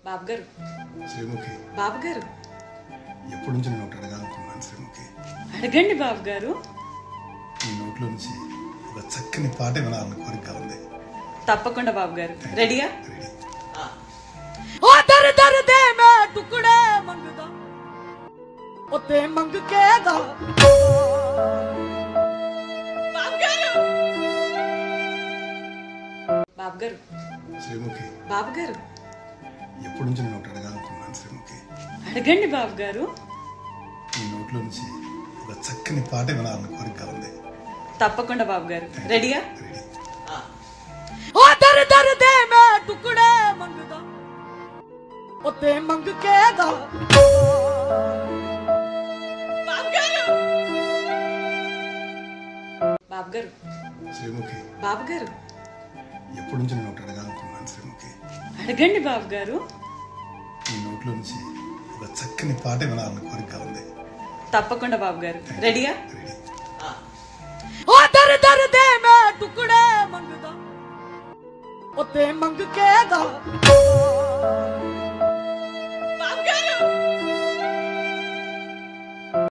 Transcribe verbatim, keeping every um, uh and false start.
బాబు గారు శ్రీముఖి బాబు గారు ఎప్పటి నుంచి నేను ఒకటి అడగాలనుకున్నాను శ్రీముఖి. అడగండి బాబు గారు. ఈ నోట్లో నుంచి ఒక చక్కని పాట వినాలని కోరిక ఉంది. తప్పకుండా బాబు గారు. రెడీయా? రెడీ. ओ दर दर दे मैं टुकड़े मंगदा ओ ते मंग के दा బాబు గారు బాబు గారు శ్రీముఖి బాబు గారు ఎప్పటి నుంచి నేను ఒకటి అడగాలనుకున్నాను శ్రీముఖి. అడగండి బాబు గారు. ఈ నోట్లో నుంచి ఒక చక్కని పాట వినాలని కోరిక ఉంది. తప్పకుండా బాబు గారు. రెడీయా? రెడీ. ओ दर दर दे मैं टुकड़े मंगदा ओ ते मंग के दा బాబు గారు బాబు గారు శ్రీముఖి బాబు గారు ఎప్పటి నుంచి నేను ఒకటి అడగాలనుకున్నాను శ్రీముఖి. అడగండి బాబు గారు. ఈ నోట్లో నుంచి ఒక చక్కని పాట వినాలని కోరిక ఉంది. తప్పకుండా బాబు గారు. రెడీయా? రెడీ. ओ दर दर दे मैं टुकड़े मंगदा ओ ते मंग के दा